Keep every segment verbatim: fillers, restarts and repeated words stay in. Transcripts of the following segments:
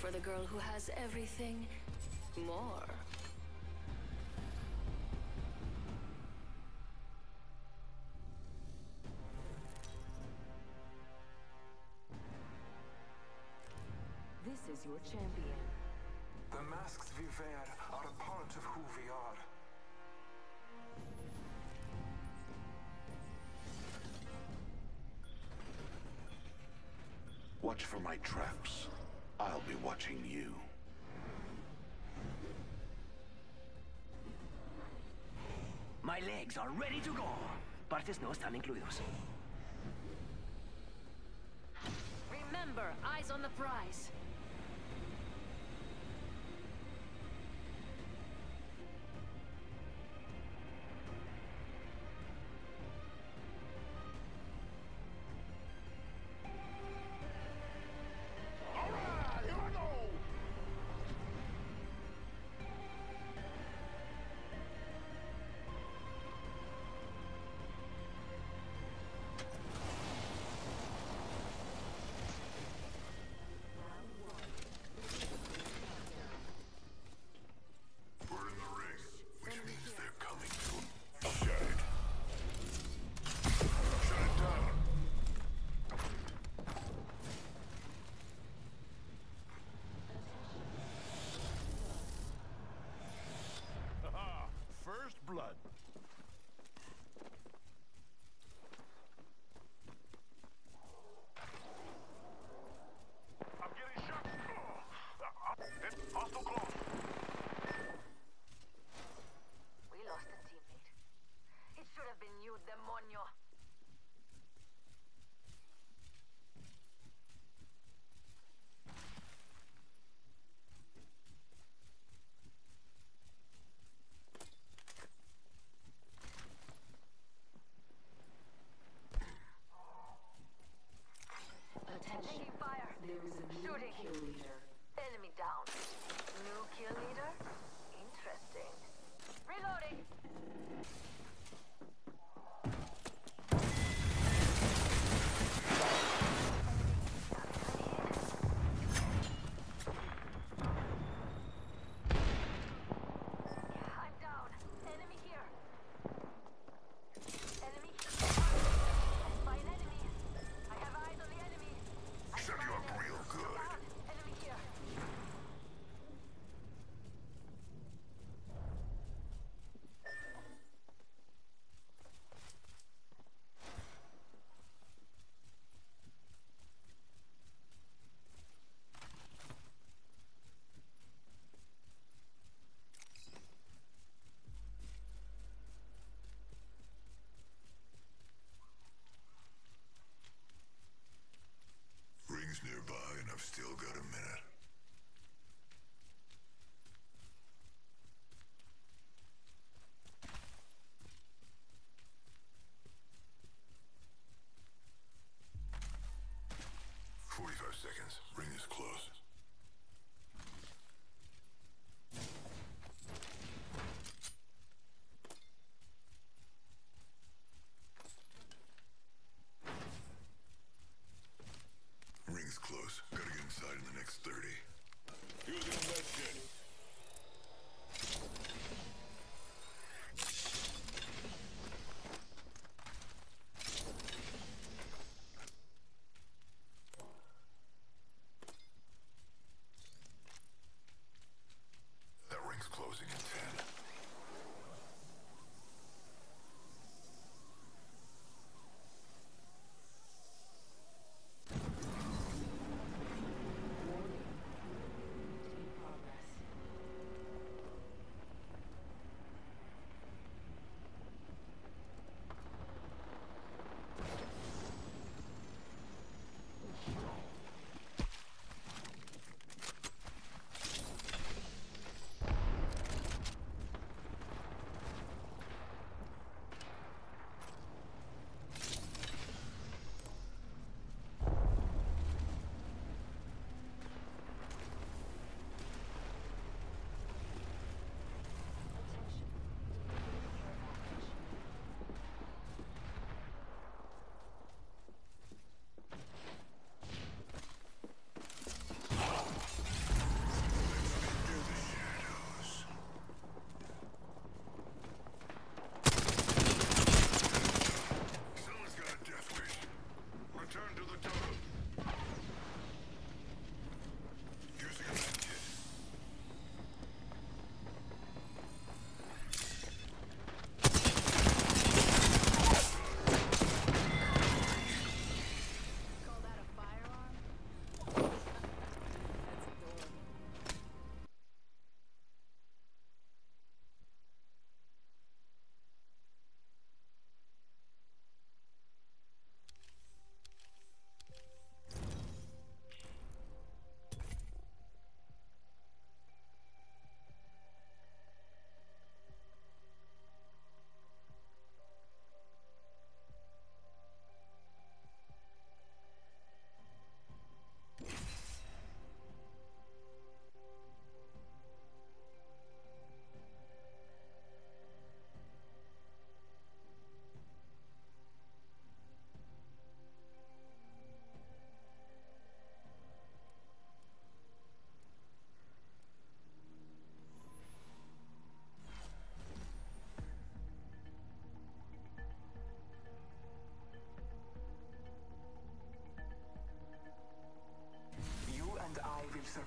for the girl who has everything more. This is your champion. The masks we wear are a part of who we are. Watch for my traps. I'll be watching you. My legs are ready to go. Partes no están incluidos. Remember, eyes on the prize. First blood. I'm getting shot. Hit. Hostile close. We lost a teammate. It should have been you, demonio. Taking fire. There is a new Shooting. kill leader. Enemy down. New kill leader? Interesting. Reloading.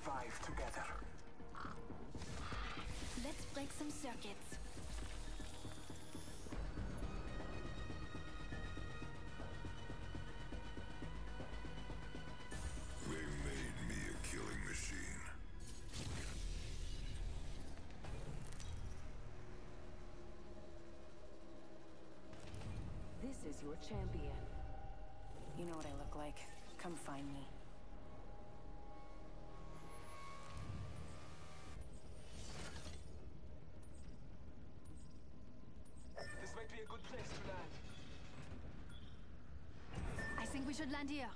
survive together. Let's break some circuits. They made me a killing machine. This is your champion. You know what I look like. Come find me. This might be a good place to land. I think we should land here.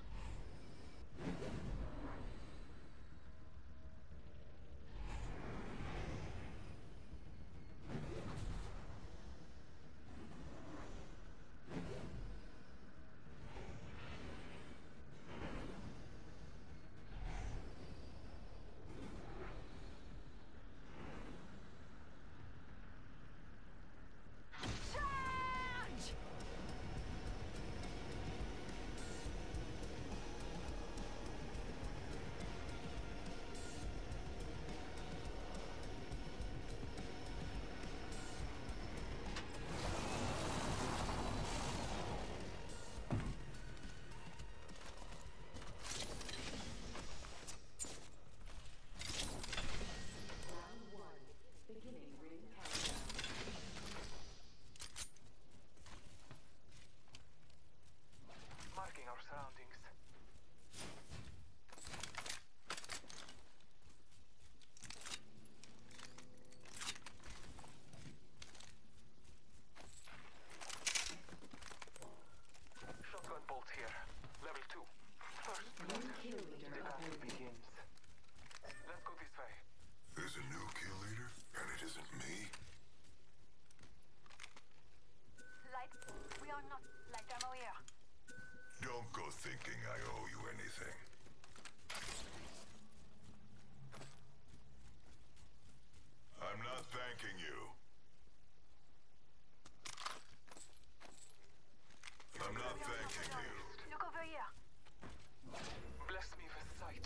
Marking our surroundings. Shotgun bolt here. Level two. First blood. The battle begins. Let's go this way. There's a new kill leader, and it isn't me? Light. We are not light ammo here. Don't go thinking I owe you anything. I'm not thanking you. I'm not thanking you. Look over here. Bless me with sight.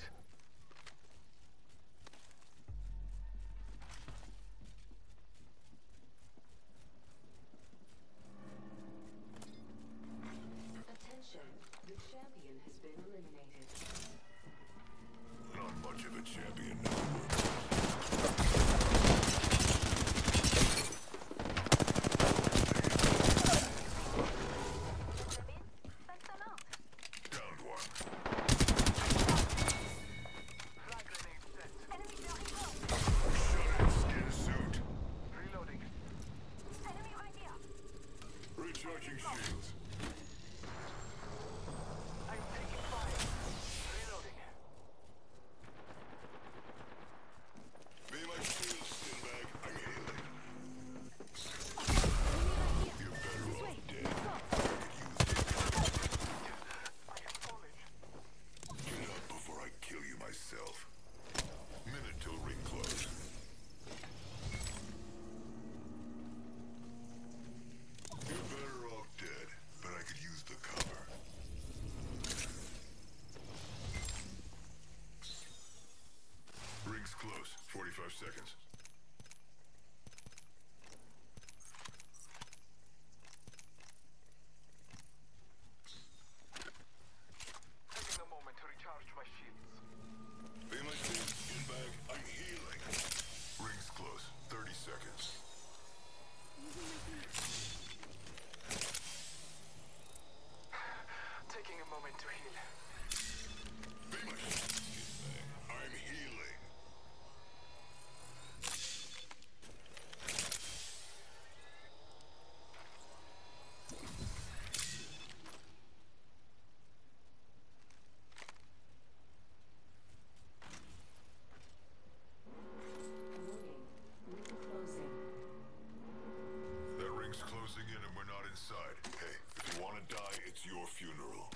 Attention, the champion has been eliminated. Not much of a champion now. Take them out. Downed one. Flag grenade set. Enemy very close. Shut it, skin suit. Reloading. Enemy right here. Recharging shields. I'm taking fire. Reloading. Be my shield, skinbag. I'm healing. You're better off dead. I am falling. Get up before I kill you myself. Minute till ring close. You're better off dead, but I could use the cover. Ring's close. forty-five seconds. Taking a moment to recharge my shields. Be my shield, skinbag. I'm healing. Ring's close. thirty seconds. Taking a moment to heal. Be my shield, skinbag. I'm healing. Warning, ring closing. That ring's closing in and we're not inside. Hey, if you want to die, it's your funeral.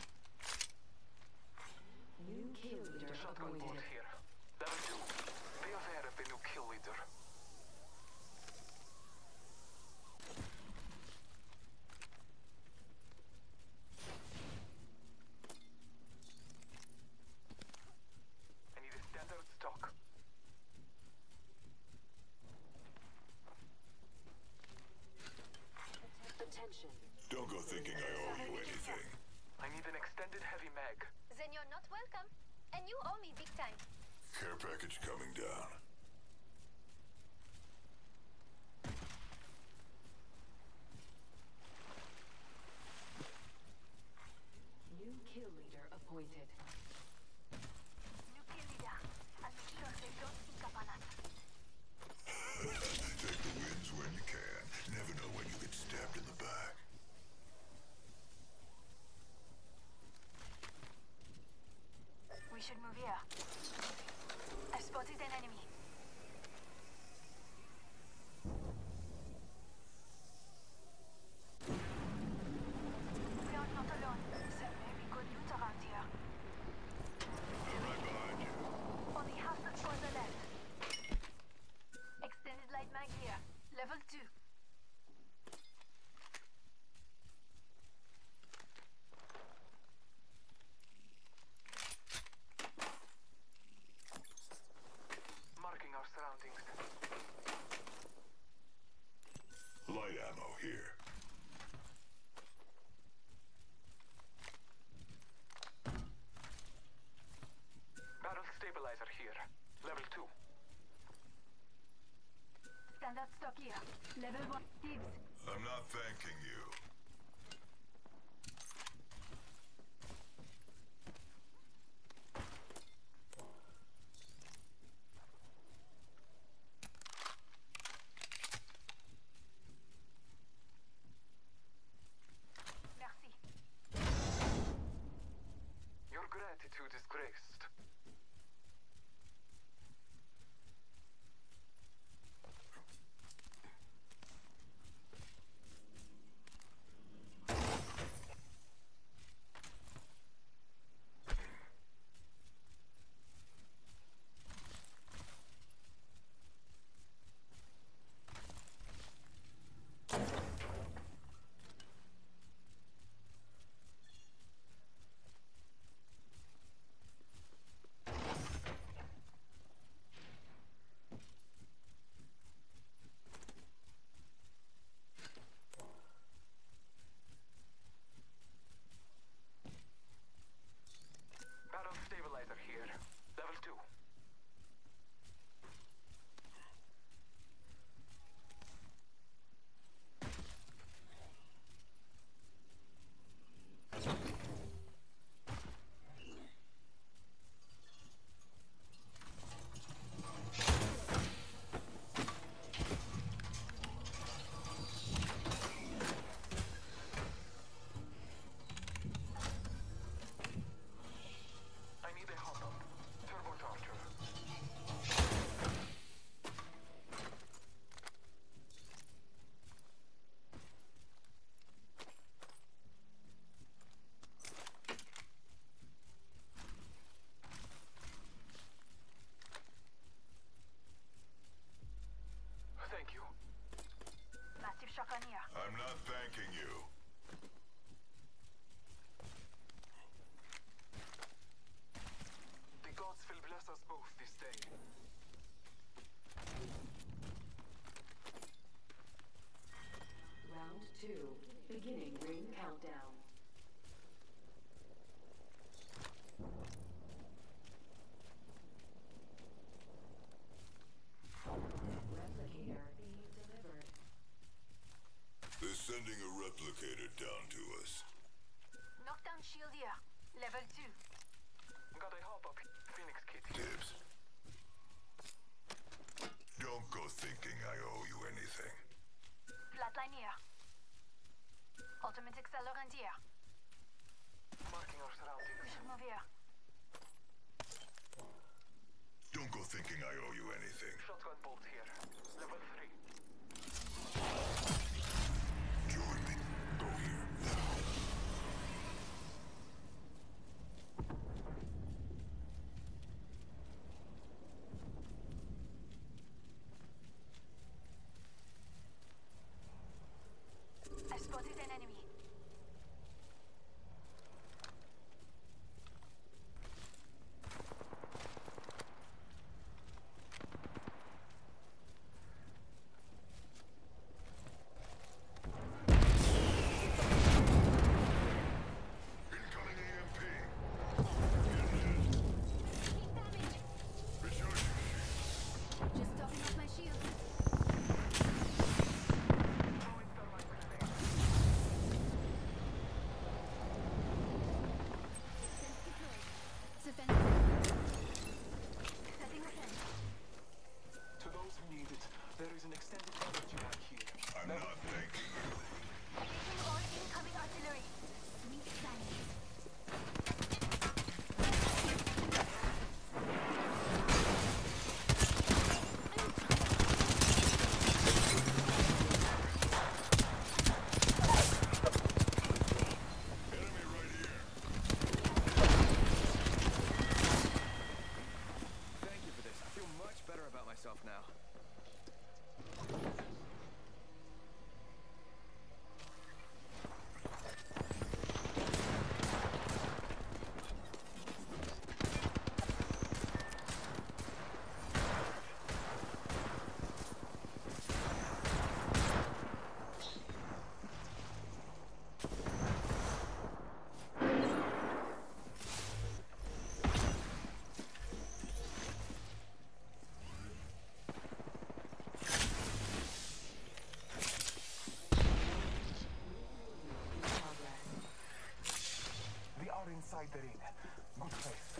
New kill leader Shotgun bolt appointed. here. Level two. Be aware of the new kill leader. I need a standard spotted heavy mag. Then you're not welcome. And you owe me big time. Care package coming down. New kill leader appointed. New kill leader. I'll make sure they don't sneak up on us. Take the wins when you can. Never know when you get stabbed in the back. We should move here. I've spotted an enemy. We are not alone. Some very good loot around here. They're right behind you. On the house that's on the left. Extended light mag here. Level two. Marking our surroundings. Light ammo here. Barrel stabilizer here. Level two. Standard stock here. Level one. Dibs. I'm not thanking you. Merci. Your gratitude is graced. Barrel stabilizer here. Level two. I need a hop-up. Turbocharger. Thank you. Massive shotgun here. I'm not thanking you. The gods will bless us both this day. Round two. Beginning ring countdown. Replicator being delivered. They're sending a replicator down to us. Knockdown shield here. Level two. Got a hop-up Phoenix kit here. Dibs. Don't go thinking I owe you anything. Flatline here. Ultimate accelerant here. Marking our We surroundings. should move here. Don't go thinking I owe you anything. Shotgun bolt here. Level three. Join me. Go here. Now. I spotted an enemy. Fighterine. Good place.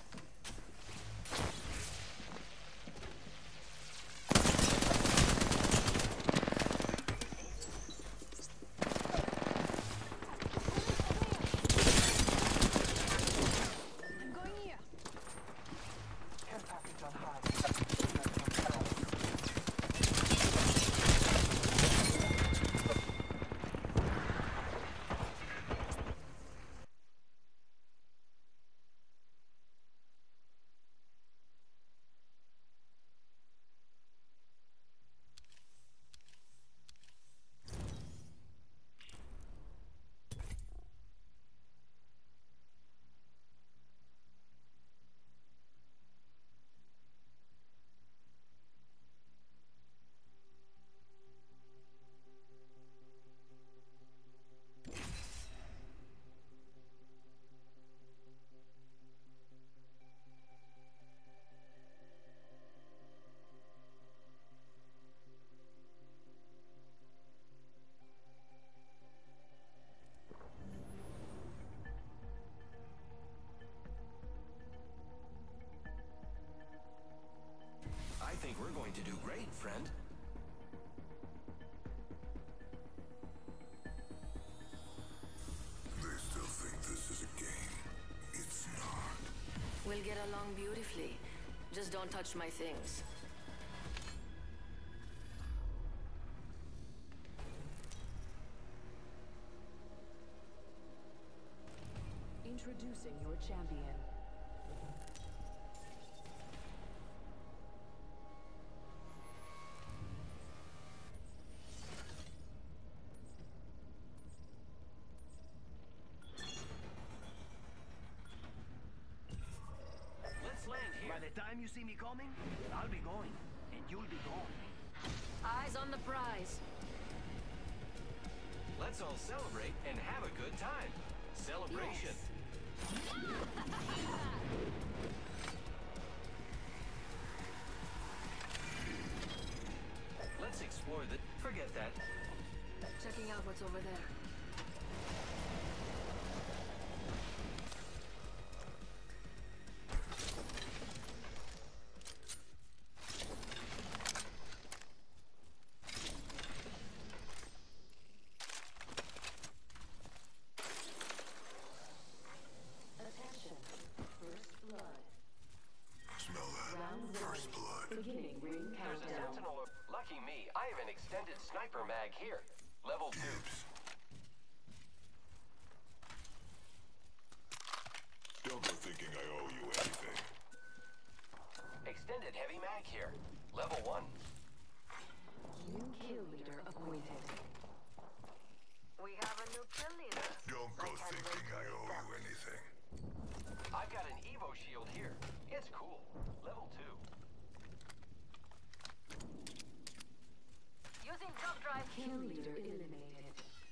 I'm going here. Care package on high. I think we're going to do great, friend. They still think this is a game. It's not. We'll get along beautifully. Just don't touch my things. Introducing your champion. Let's land here. By the time you see me coming, I'll be going, and you'll be gone. Eyes on the prize. Let's all celebrate and have a good time. Celebration. Let's explore the... Forget that. Checking out what's over there. Attention. First blood. Smell that? Round First one. blood. Beginning ring There's a countdown. sentinel. Lucky me, I have an extended sniper mag here. Level two. Dibs. Don't go thinking I owe you anything. Extended heavy mag here. Level one. New kill leader appointed. We have a new kill leader. Don't go I can't wait thinking to I owe step. you anything. I've got an Evo shield here. It's cool. Level two. Using jump drive. Kill leader eliminated.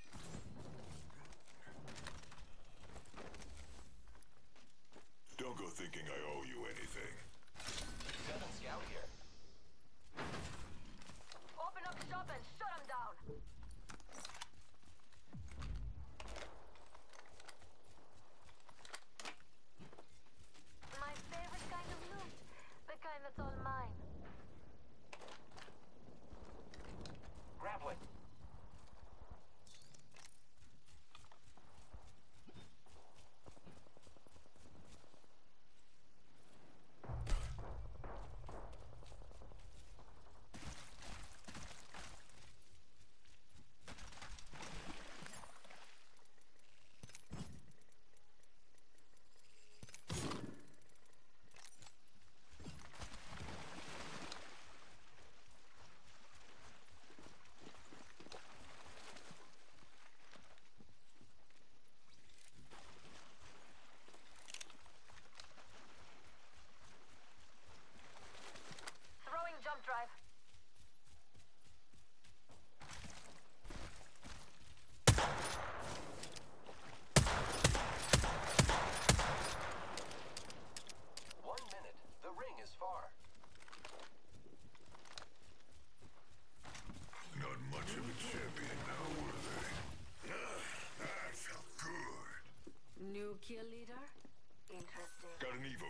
Don't go thinking I owe you anything. Seven scout here. Open up shop and shut him down. My favorite kind of loot. The kind that's all mine. Grappling.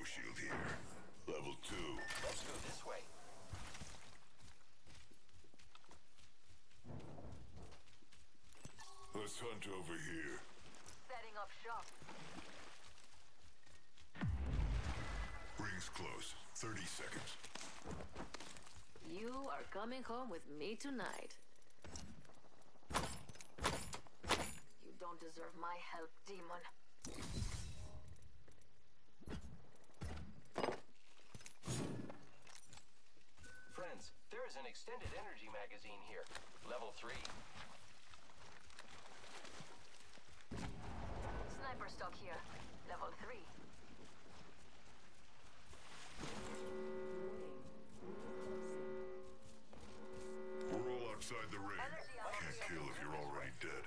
shield here. Level two. Let's go this way. Let's hunt over here. Setting up shop. Rings close. thirty seconds. You are coming home with me tonight. You don't deserve my help, demon. Friends, there is an extended energy magazine here. Level three. Sniper stock here. Level three. We're all outside the ring. Can't kill if you're already dead.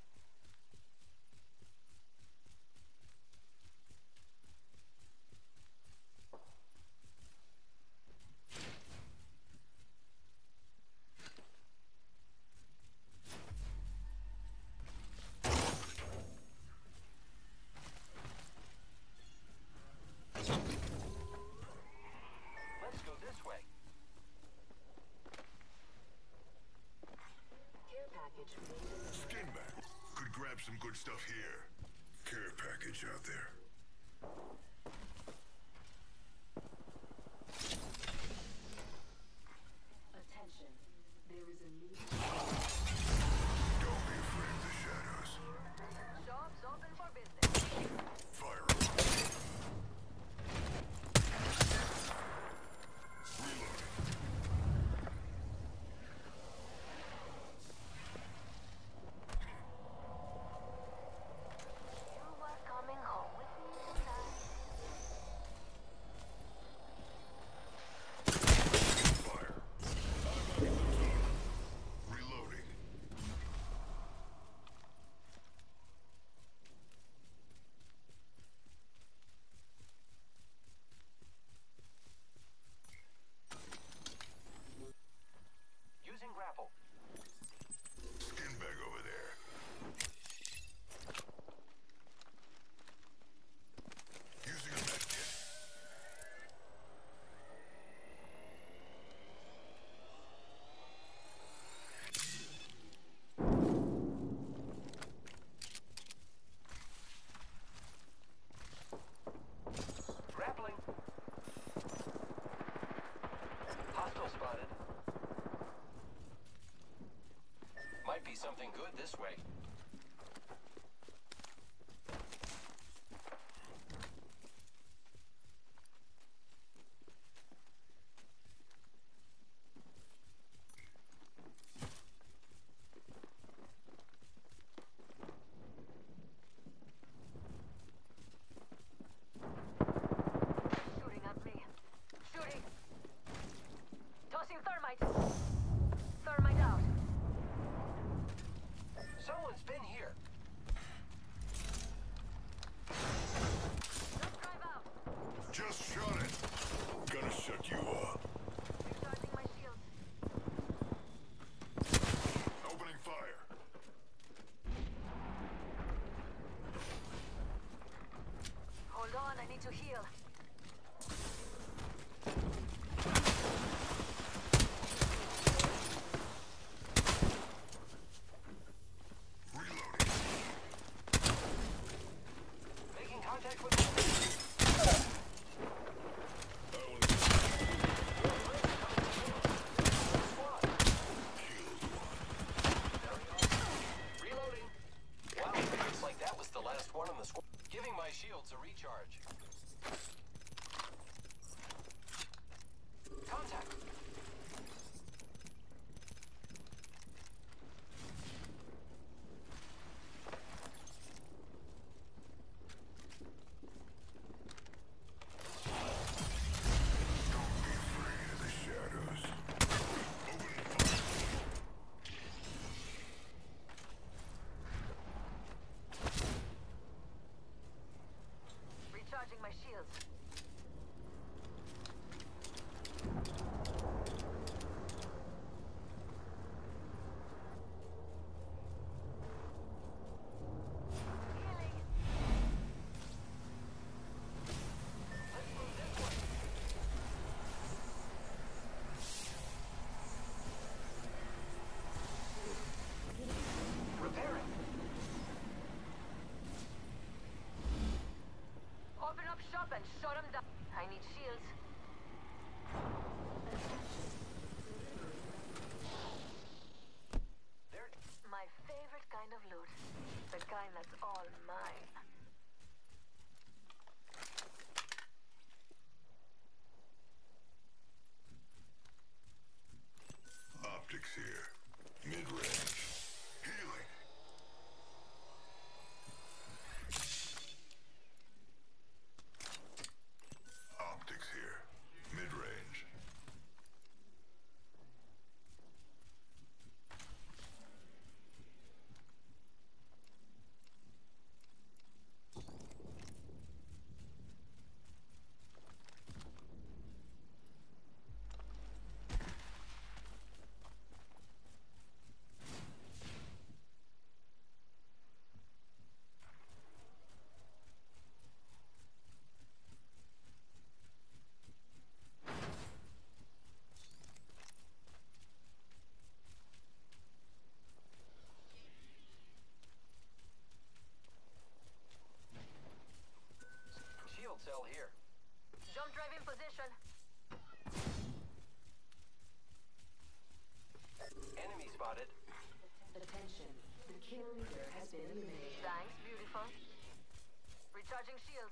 Let's go this way. Care package being Skin back. Could grab some good stuff here. Care package out there. Attention. There is a new Don't be afraid of the shadows. Shops open for business. Fire away. Reloading. You are coming home with me tonight. Fire. I'm under the tunnel. Reloading. Using grapple. Skin bag over there. Using a med kit. Grappling. Hostile spotted. Might be something good this way. Shooting at me. Shooting. Tossing thermite. Thermite out. Someone's been here. Just drive out. Just shot it. Gonna shut you up. Recharging my shields. Opening fire. Hold on, I need to heal. Reloading. Making contact with enemy. I only Squad. killed one. Reloading. Wow, looks like that was the last one on the squad. Giving my shields a recharge. Contact. Don't be afraid of the shadows. Opening fire. Recharging my shields. Healing. and shut them down. I need shields. There. My favorite kind of loot. The kind that's all mine. Optics here. Mid-range. Healing. Optics here. Mid-range. Shield cell here. Jump drive in position. Enemy spotted. Attention. The kill leader has been eliminated. Thanks, beautiful. Recharging shields.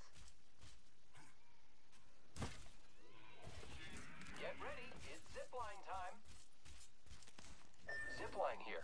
Get ready. It's zipline time. Zipline here.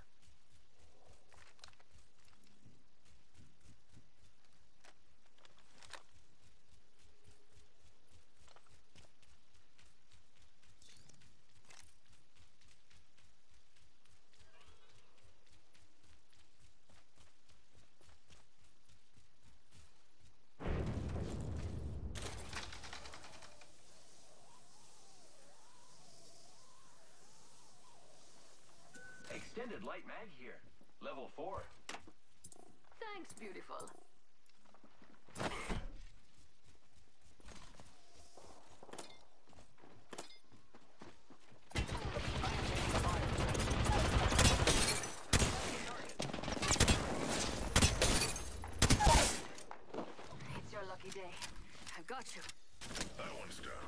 Extended light mag here. Level four. Thanks, beautiful. It's your lucky day. I've got you. That one's down.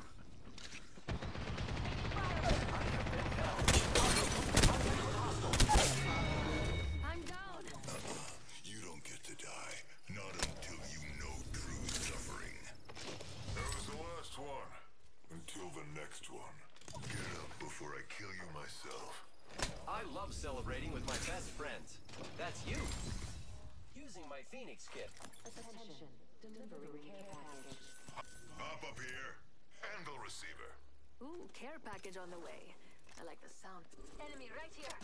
I'm down. You don't get to die. Not until you know true suffering. That was the last one. Until the next one. Get up before I kill you myself. I love celebrating with my best friends. That's you. Using my Phoenix kit. Attention. Delivering care package. Hop up here. Handle receiver. Ooh, care package on the way. I like the sound. Enemy right here.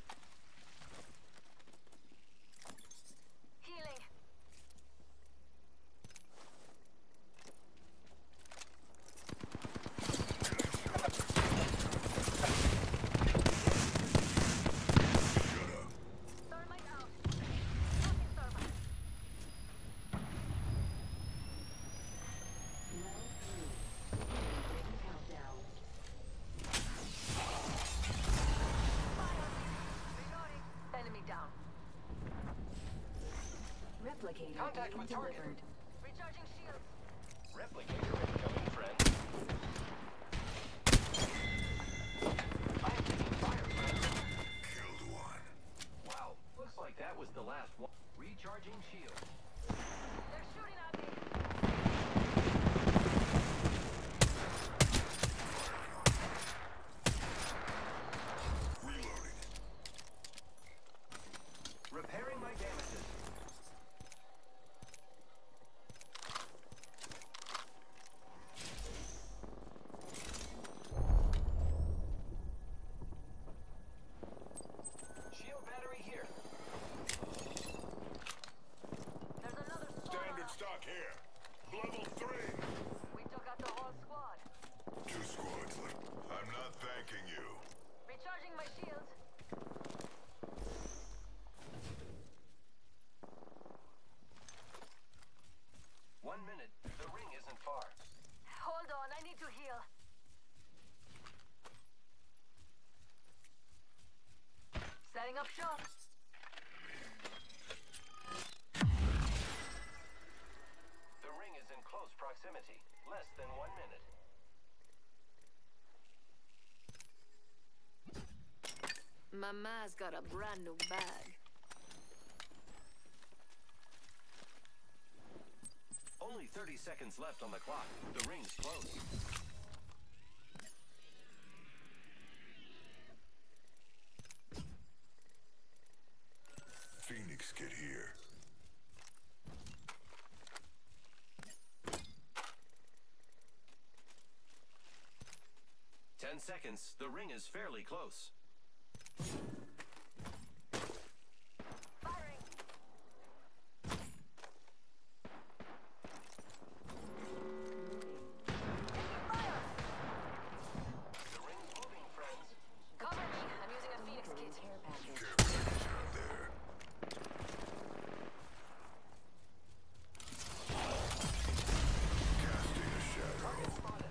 Healing. Thermite out. Fucking thermite. Round three. Beginning countdown. Reloading. Enemy down. Replicator Contact being with target. delivered. Recharging shields. Replicator incoming, friend. I am taking fire, friend. Killed one. Wow, looks like that was the last one. Recharging shield. They're shooting at me. Reloading. Repairing my damages. Shield battery here. There's another squad. Standard stock here. Level three. We took out the whole squad. Two squads left. I'm not thanking you. Recharging my shields. One minute. The ring isn't far. Hold on, I need to heal. Setting up shop. The ring is in close proximity. Mama's got a brand new bag. Only thirty seconds left on the clock. The ring's close. Phoenix, get here. Ten seconds. The ring is fairly close. Firing. Fire. The ring's moving, friends. Cover me. I'm using a Phoenix kit. Care package. Care package out there. Casting a shadow. Spotted.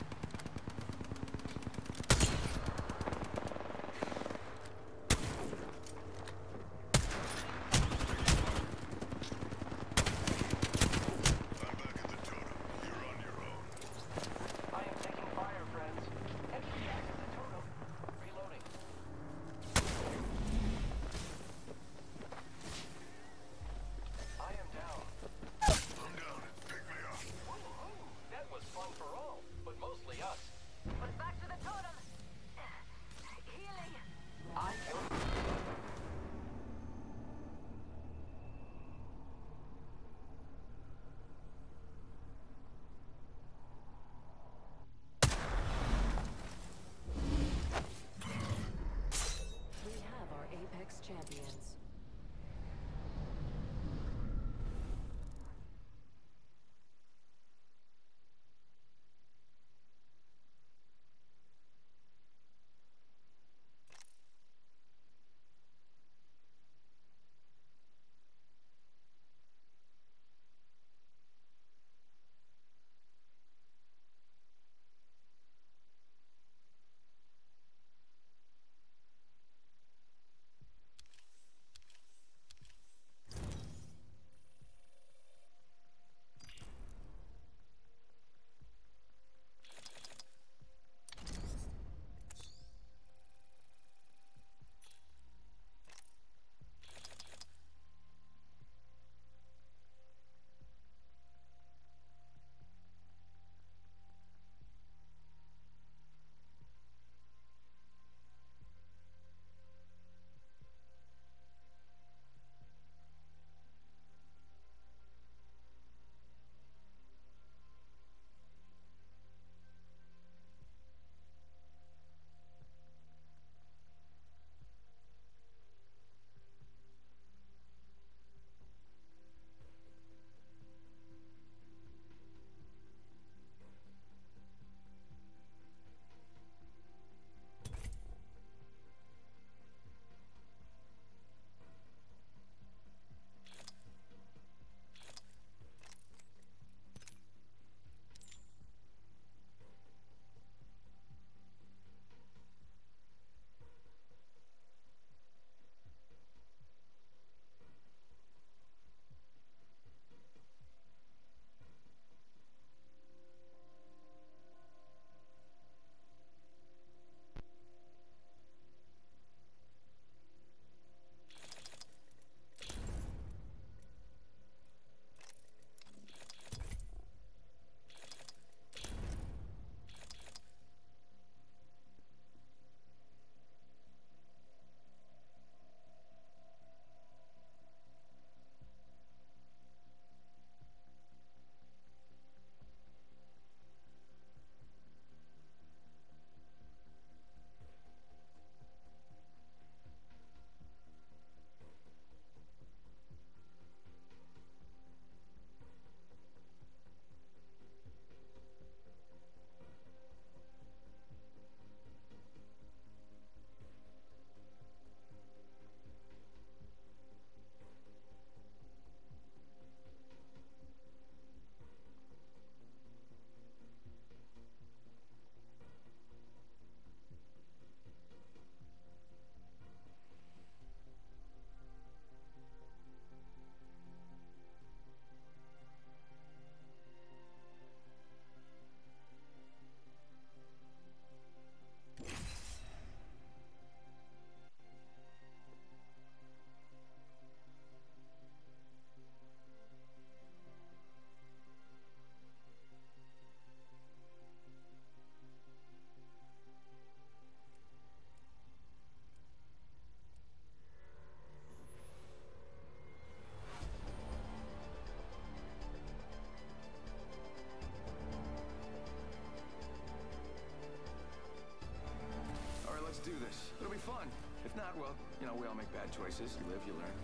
well, you know, we all make bad choices. You live, you learn.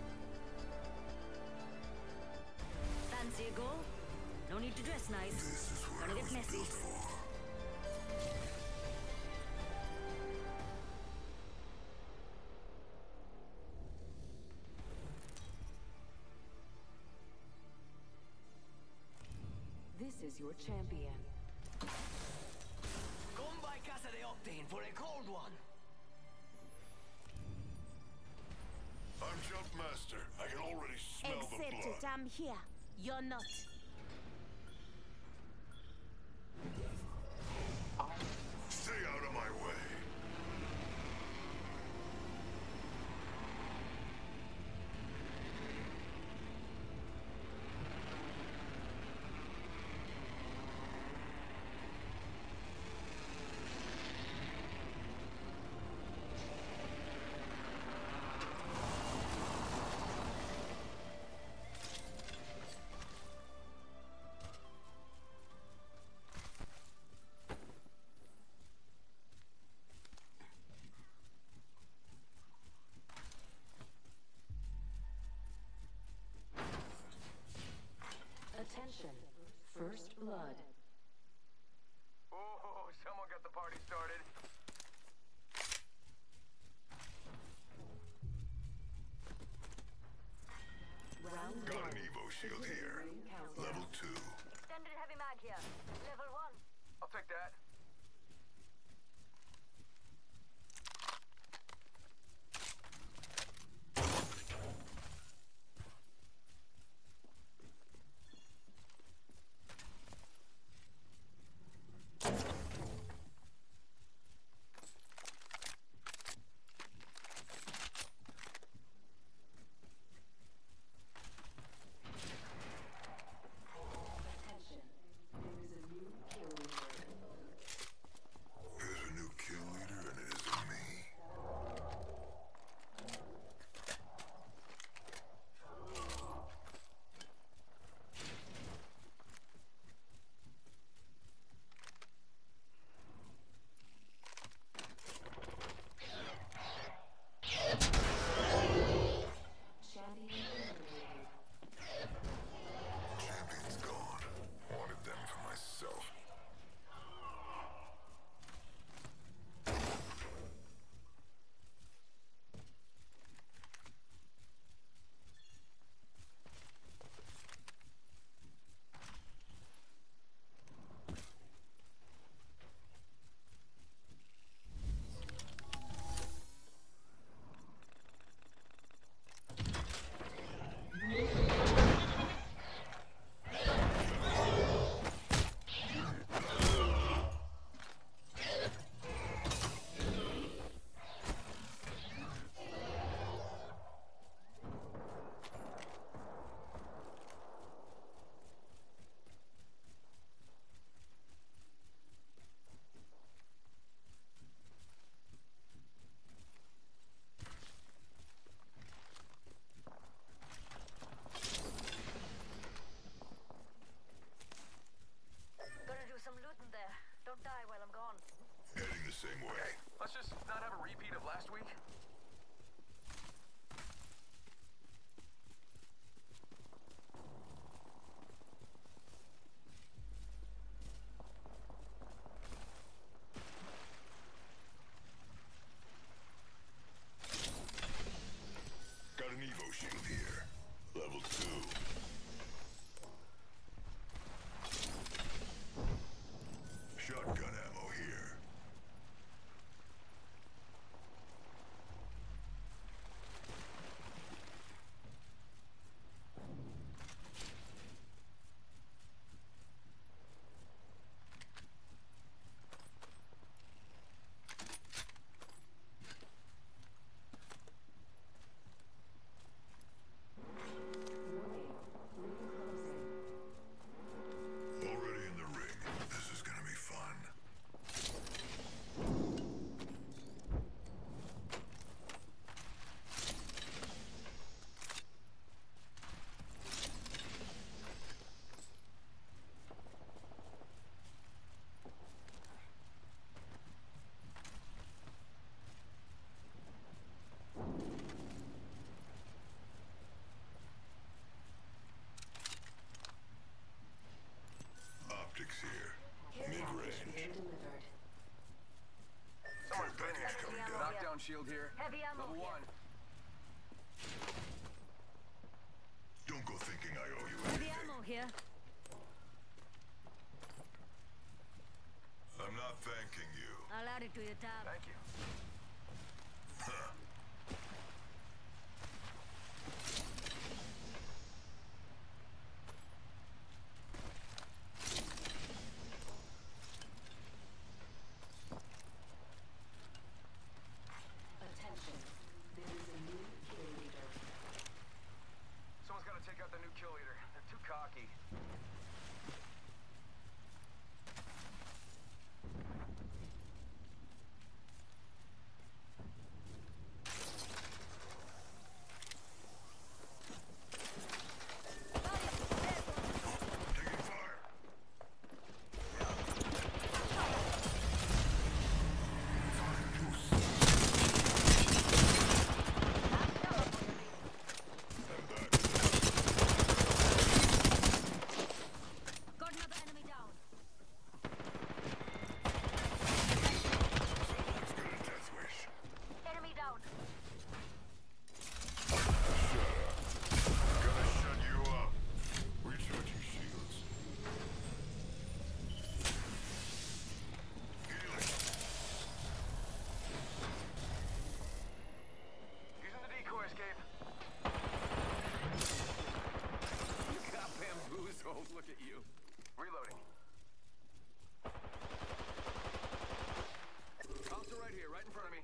Fancy a goal? No need to dress nice. This is where Gonna I get was messy. built for. This is your champion. Come by Casa de Octane for a cold one. I'm Jumpmaster. I can already smell the Accept blood. it, I'm here. You're not. Stay out of my way. Attention. First blood. Oh, someone got the party started. Round Got one. an Evo shield here. Level two. Extended heavy mag here. Level one. I'll take that. Attention. There is a new kill leader. shield here. Heavy ammo Level here. one. Don't go thinking I owe you Heavy anything. ammo here. I'm not thanking you. I'll add it to your tab. Thank you. Huh. Attention. There is a new kill leader. Someone's got to take out the new kill leader. They're too cocky. Taking fire. Got another enemy down. Someone's got a death wish. Enemy down. Gonna shut you up. Recharging shields. Healing. Using the decoy escape. You got bamboozled. Look at you. Reloading. Cops are right here, right in front of me.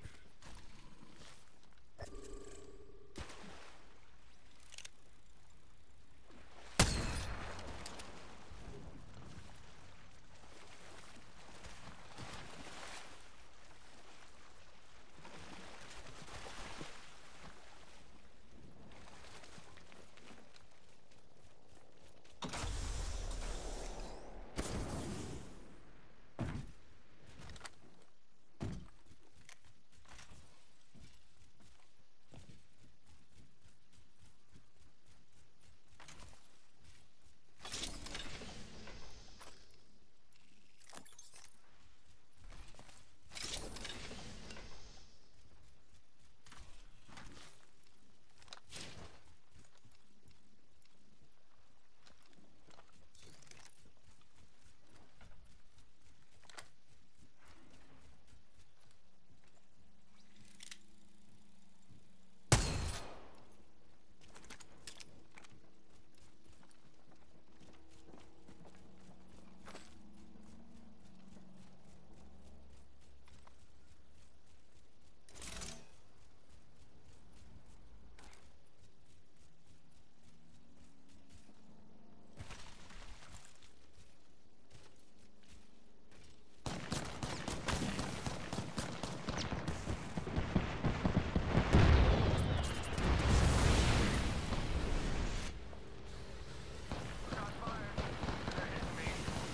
Shots fired. They're hitting me.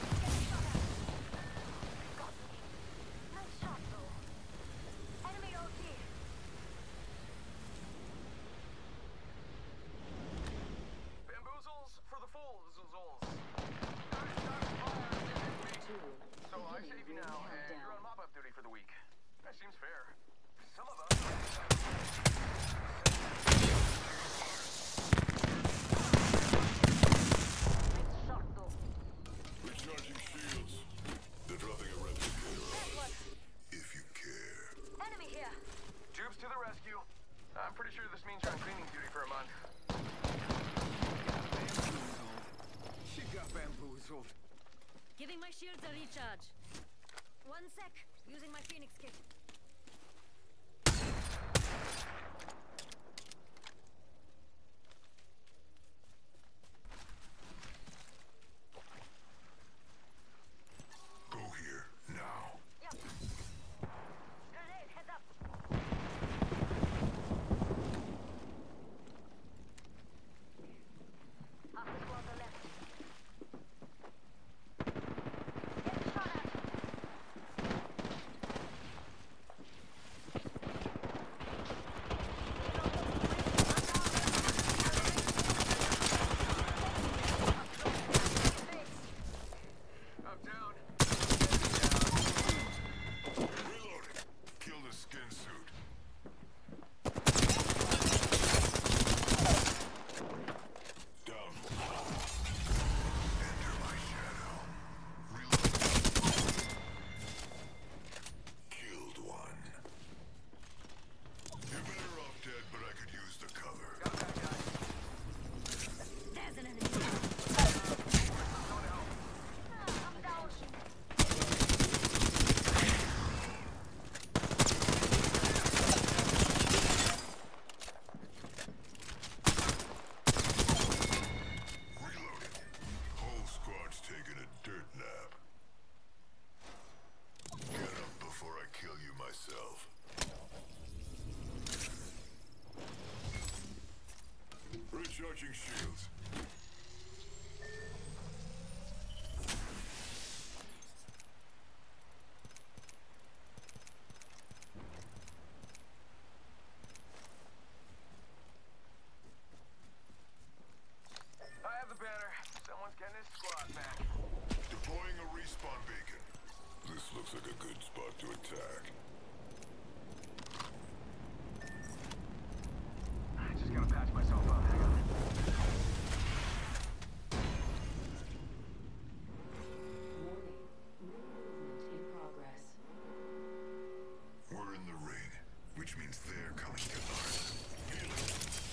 Nice shot, though. Enemy O T. Bamboozles for the fools. Guys, shots fired. They're hitting me. Two. So I Beginning save you ring now, and countdown. you're on mop-up duty for the week. That seems fair. Some of us. Nice shot, though. Recharging shields. They're dropping a replicator on us. If you care. Enemy here. Tubes to the rescue. I'm pretty sure this means you're on cleaning duty for a month. She got bamboozled. Giving my shields a recharge. One sec. Using my Phoenix kit. Go here, now. Yep. Grenade, heads up. Half the squad are left. Get shot at. Looks like a good spot to attack. I just gotta patch myself up. Hang on. Warning. Movement in progress. We're in the ring, which means they're coming to us. Healing.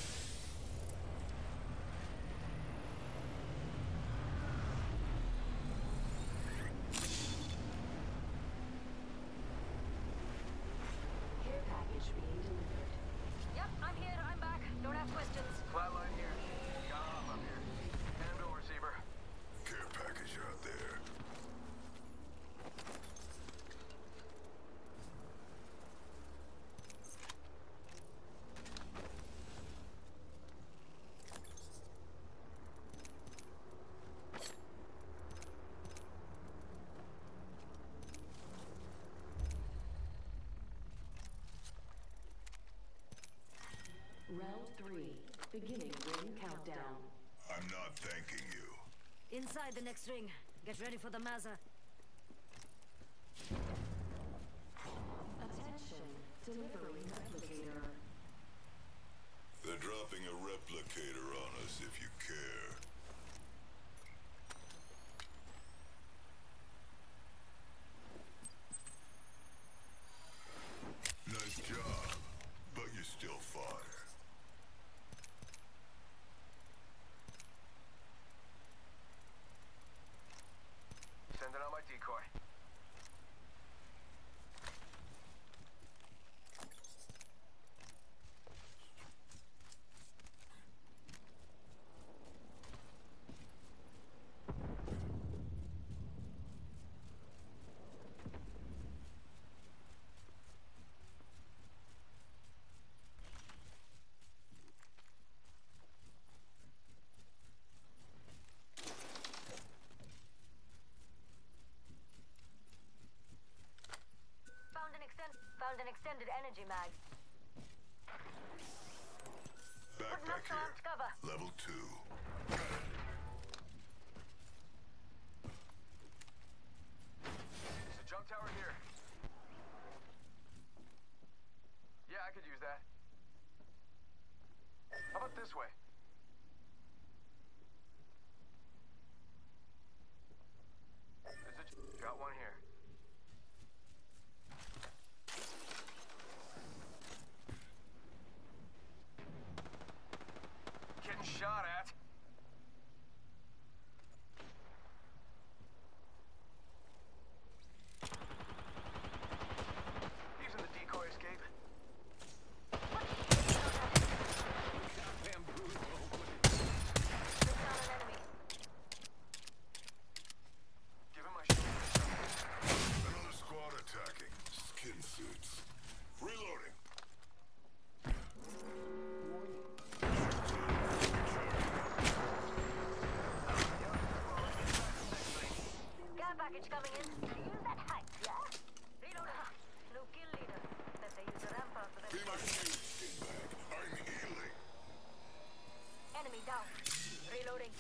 Care package being delivered. Yep, I'm here. I'm back. Don't ask questions. Flatline here. Got off up here. Handle receiver. Care package out there. Round three. Beginning ring countdown. I'm not thanking you. Inside the next ring. Get ready for the Mazza. Attention. Delivering replicator. They're dropping a replicator on us if you care. Nice job, but you're still fodder. Sending out my decoy. Found an extend. Found an extended energy mag. Putting up Backpack some here. armed cover. Level two. There's a jump tower here. Yeah, I could use that. How about this way? There's a j- got one here. Getting shot at. Using the decoy escape. Got bamboozled. Took down an enemy. Give him my shield. Another squad attacking. Skin suits. Reloading. Care package coming in. Use that height, yeah? Reload. New kill leader. Said they use the rampart for Be their my shield, skinbag. I'm healing. enemy down. Reloading.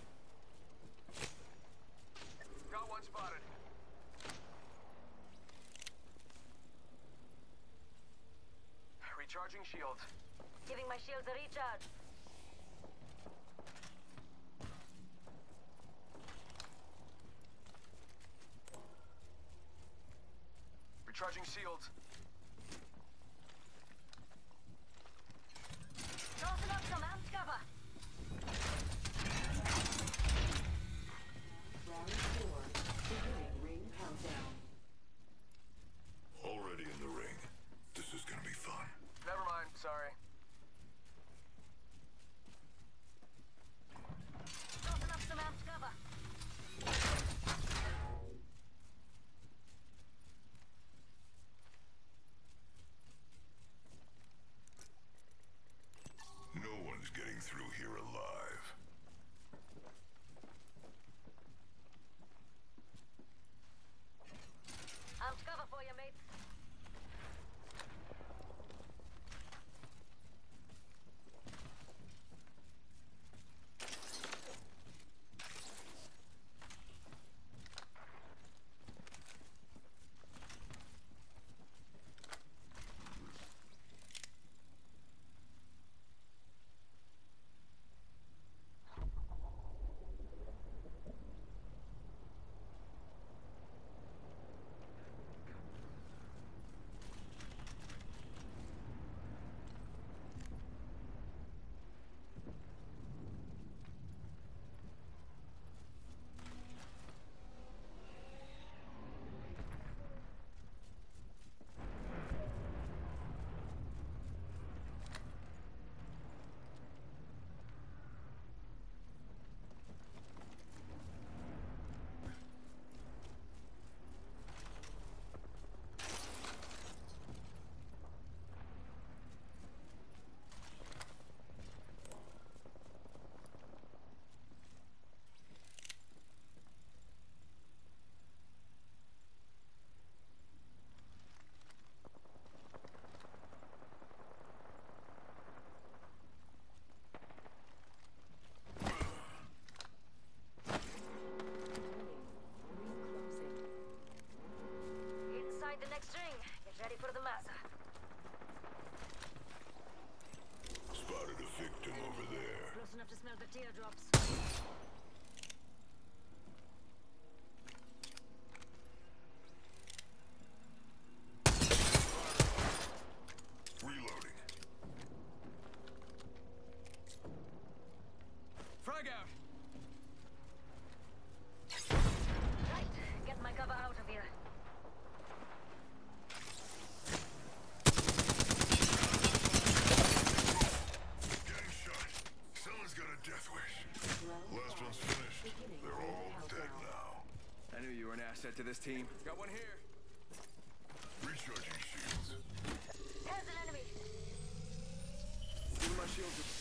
Got one spotted. Recharging shields. Giving my shields a recharge. Recharging shields. Tossing up some amped cover. Round four. Beginning ring countdown. Already in the ring. This is gonna be fun. Never mind, sorry. Tossing up some amped cover. No one's getting through here alive. Amped cover for you, mates. victim over there. Close enough to smell the teardrops. Reloading. Frag out! Right, get my cover out of here. Getting shot. Someone's got a death wish. Last one's finished. They're all dead now. I knew you were an asset to this team. Got one here. Recharging shields. There's an enemy. Give my shields.